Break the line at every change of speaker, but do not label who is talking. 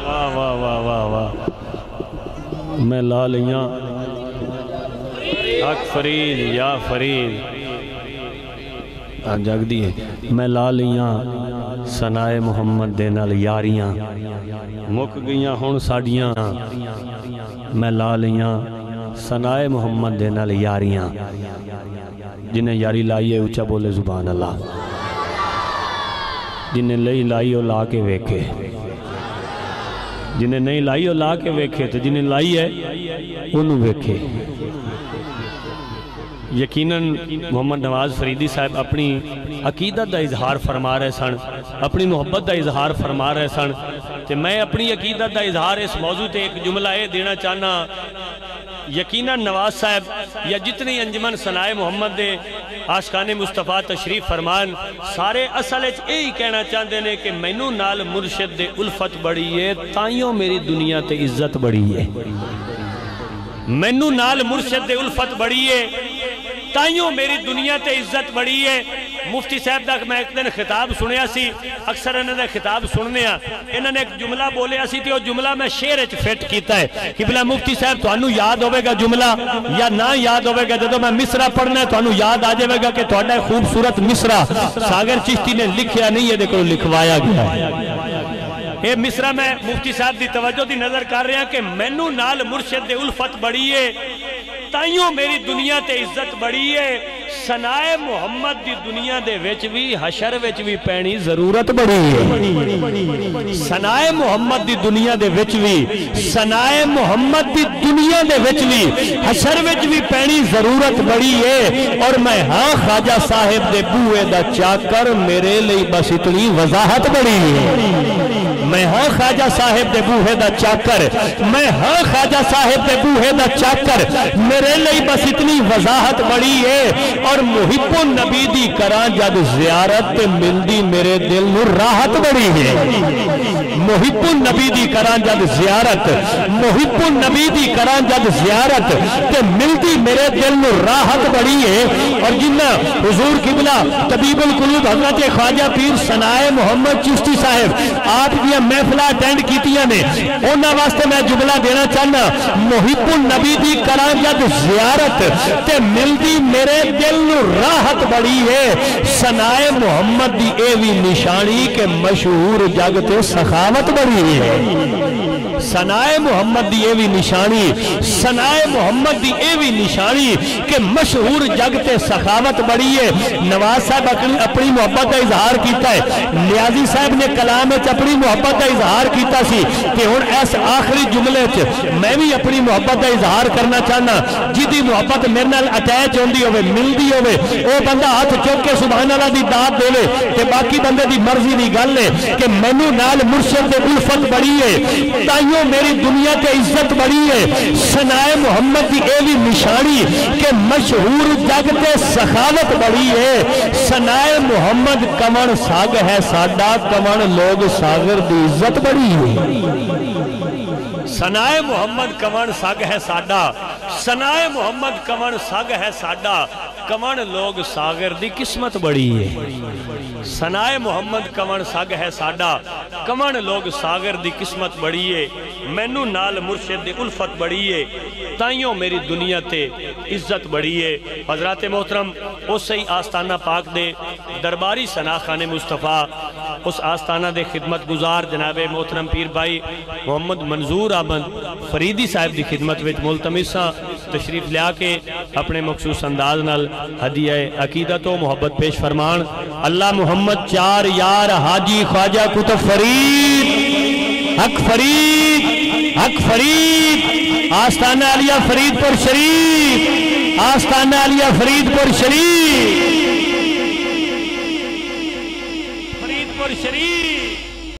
واہ واہ واہ واہ واہ میں لا لیاں حق فرید یا فرید جگ دی ہے میں لا لیاں سنائے محمد دے نال یاریاں مک گئیاں ہون ساڑیاں میں لا لیاں سنائے محمد دے نال یاریاں جنہیں یاری لائی ہے اچھا بولے زبان اللہ جنہیں لئی لائی ہو لا کے ویکھے جنہیں نہیں لائی ہو لا کے ویکھے تو جنہیں لائی ہے انہوں ویکھے یقیناً محمد نواز فریدی صاحب اپنی عقیدت دا اظہار فرما رہے سن اپنی محبت دا اظہار فرما رہے سن کہ میں اپنی عقیدت دا اظہار اس موضوع تے ایک جملہ دینا چاہنا یقیناً نواز صاحب یا جتنی انجمن ثنائے محمد دے عاشقان مصطفیٰ تشریف فرمان سارے اصل یہی کہنا چاہتے ہیں کہ مینوں نال مرشد دے الفت بڑی ہے تائیوں میری دنیا تے عزت بڑی ہے مینوں نال مرشد دے الفت بڑی ہے تائیوں میری دنیا تے عزت بڑی ہے مفتی صاحب دا میں ایک دن خطاب سنیا سی اکثر انہوں نے خطاب سننے انہوں نے ایک جملہ بولیا سی تھی وہ جملہ میں شعر اچھ فٹ کیتا ہے کہ بلا مفتی صاحب تو انہوں یاد ہوئے گا جملہ یا نہ یاد ہوئے گا جدو میں مصرہ پڑھنا ہے تو انہوں یاد آجے گا کہ تو انہوں خوبصورت مصرہ ساگر چشتی نے لکھیا نہیں ہے دیکھو لکھوایا گیا ہے اے مصرہ میں مفتی صاحب دی توجہ دی نظر کر رہے ہیں کہ مینوں نال مرشد دے الفت بڑی ہے تائیوں میری دنیا تے عزت بڑی ہے ثنائے محمد دی دنیا دے وچ بھی حشر وچ بھی پینی ضرورت بڑی ہے ثنائے محمد دی دنیا دے وچ بھی ثنائے محمد دی دنیا دے وچ بھی حشر وچ بھی پینی ضرورت بڑی ہے اور میں ہاں خواجہ صاحب دے بوئے دا چاکر میرے لئی بس اتنی وضاحت بڑی ہے میں ہاں خواجہ صاحب دے بوہے دا چاکر میں ہاں خواجہ صاحب دے بوہے دا چاکر میرے لئی بس اتنی وضاحت بڑی ہے اور محب النبی دی کران جد زیارت تے ملدی میرے دل نور راحت بڑی ہے محب النبی دی کران جد زیارت محب النبی دی کران جد زیارت تے ملدی میرے دل نور راحت بڑی ہے اور جنہ حضور قبلہ طبیب القلوب حضرت خواجہ پیر ثنائے محمد چشتی صاحب آپ دیا محفلہ اٹینڈ کیتیاں نے انہاں واسطے میں جملہ دینا چاہنا محب النبی دی کران جد زیارت تے ملدی میرے دل نو راحت بڑی ہے ثنائے محمد دی ایوی نشانی کے مشہور جگ تے سخاوت بڑی ہے ثنائے محمد دی ایوی نشانی ثنائے محمد دی ایوی نشانی کہ مشہور جگ تے سخاوت بڑی ہے نواز صاحب اپنی محبت کا اظہار کیتا ہے نیازی صاحب نے کلام میں اپنی محبت کا اظہار کیتا سی کہ ہن ایس آخری جملے میں بھی اپنی محبت کا اظہار کرنا چاہنا جدی محبت میرے نال اٹیچ ہوندی ہوئے ملدی ہوئے او بندہ ہاتھ چوک کے سبحان اللہ دی داد دے لے کہ باقی بندے دی مرضی دی گل ہے کہ مینوں نال مرشد دے الفت بڑی ہے تائیوں میری دنیا تے عزت بڑی ہے ثنائے محمد دی ایوی نشانی کہ مشہور جگ تے سخاوت بڑی ہے ثنائے محمد کمن ساگ ہے ساڈا کمن لوگ ساگر دی عزت بڑی ہے ثنائے محمد کمن ساگ ہے ساڈا ثنائے محمد کمن ساگ ہے ساڈا کمن لوگ ساگر دی قسمت بڑی ہے ثنائے محمد کمن ساگ ہے ساڈا کمن لوگ ساگر دی قسمت بڑی ہے مینوں نال مرشد دی الفت بڑی ہے تائیوں میری دنیا تے عزت بڑی ہے حضرات محترم اس سے آستانہ پاک دے درباری ثناخان مصطفیٰ اس آستانہ دے خدمت گزار جناب محترم پیر بھائی محمد منظور احمد فریدی صاحب دی خدمت وچ ملتمساں تشریف لیا کے اپنے مخصوص انداز نال ہدیہ عقیدت و محبت پیش فرمان اللہ محمد چار یار حاجی خواجہ کتب فرید حق فرید حق فرید آستانہ علیہ فرید پر شریف آستانہ علیہ فرید پر شریف فرید پر شریف